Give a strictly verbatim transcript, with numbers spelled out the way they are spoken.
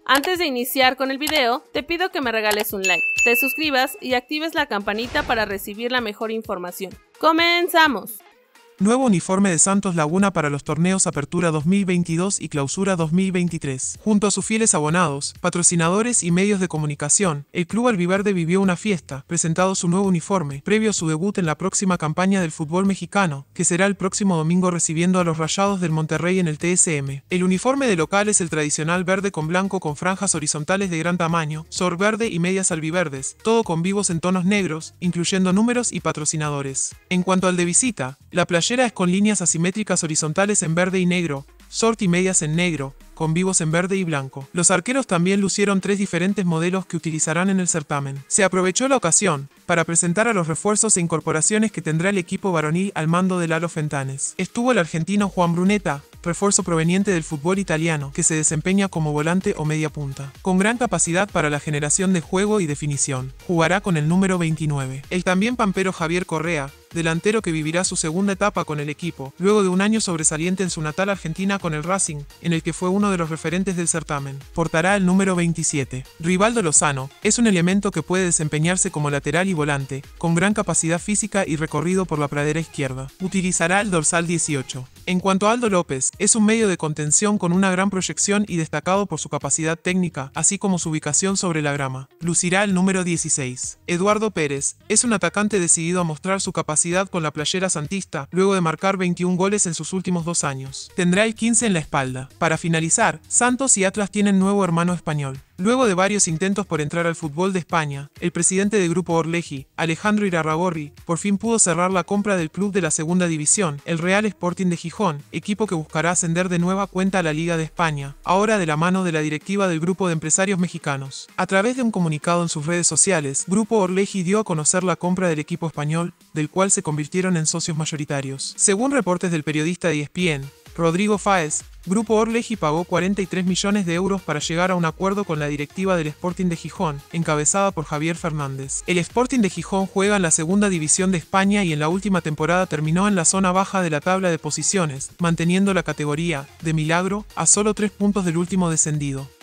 Antes de iniciar con el video, te pido que me regales un like, te suscribas y actives la campanita para recibir la mejor información. ¡Comenzamos! Nuevo uniforme de Santos Laguna para los torneos Apertura dos mil veintidós y Clausura dos mil veintitrés. Junto a sus fieles abonados, patrocinadores y medios de comunicación, el club albiverde vivió una fiesta, presentado su nuevo uniforme, previo a su debut en la próxima campaña del fútbol mexicano, que será el próximo domingo recibiendo a los Rayados del Monterrey en el T S M. El uniforme de local es el tradicional verde con blanco con franjas horizontales de gran tamaño, short verde y medias albiverdes, todo con vivos en tonos negros, incluyendo números y patrocinadores. En cuanto al de visita, la playera es con líneas asimétricas horizontales en verde y negro, short y medias en negro, con vivos en verde y blanco. Los arqueros también lucieron tres diferentes modelos que utilizarán en el certamen. Se aprovechó la ocasión para presentar a los refuerzos e incorporaciones que tendrá el equipo varonil al mando de Lalo Fentanes. Estuvo el argentino Juan Brunetta, refuerzo proveniente del fútbol italiano, que se desempeña como volante o media punta. Con gran capacidad para la generación de juego y definición, jugará con el número veintinueve. El también pampero Javier Correa, delantero que vivirá su segunda etapa con el equipo, luego de un año sobresaliente en su natal Argentina con el Racing, en el que fue uno de los referentes del certamen. Portará el número veintisiete. Rivaldo Lozano es un elemento que puede desempeñarse como lateral y volante, con gran capacidad física y recorrido por la pradera izquierda. Utilizará el dorsal dieciocho. En cuanto a Aldo López, es un medio de contención con una gran proyección y destacado por su capacidad técnica, así como su ubicación sobre la grama. Lucirá el número dieciséis. Eduardo Pérez es un atacante decidido a mostrar su capacidad con la playera santista, luego de marcar veintiún goles en sus últimos dos años. Tendrá el quince en la espalda. Para finalizar, Santos y Atlas tienen nuevo hermano español. Luego de varios intentos por entrar al fútbol de España, el presidente del Grupo Orleji, Alejandro Irarrágorri, por fin pudo cerrar la compra del club de la segunda división, el Real Sporting de Gijón, equipo que buscará ascender de nueva cuenta a la Liga de España, ahora de la mano de la directiva del Grupo de Empresarios Mexicanos. A través de un comunicado en sus redes sociales, Grupo Orleji dio a conocer la compra del equipo español, del cual se convirtieron en socios mayoritarios. Según reportes del periodista de E S P N, Rodrigo Fáez, Grupo Orleji pagó cuarenta y tres millones de euros para llegar a un acuerdo con la directiva del Sporting de Gijón, encabezada por Javier Fernández. El Sporting de Gijón juega en la segunda división de España y en la última temporada terminó en la zona baja de la tabla de posiciones, manteniendo la categoría, de milagro, a solo tres puntos del último descendido.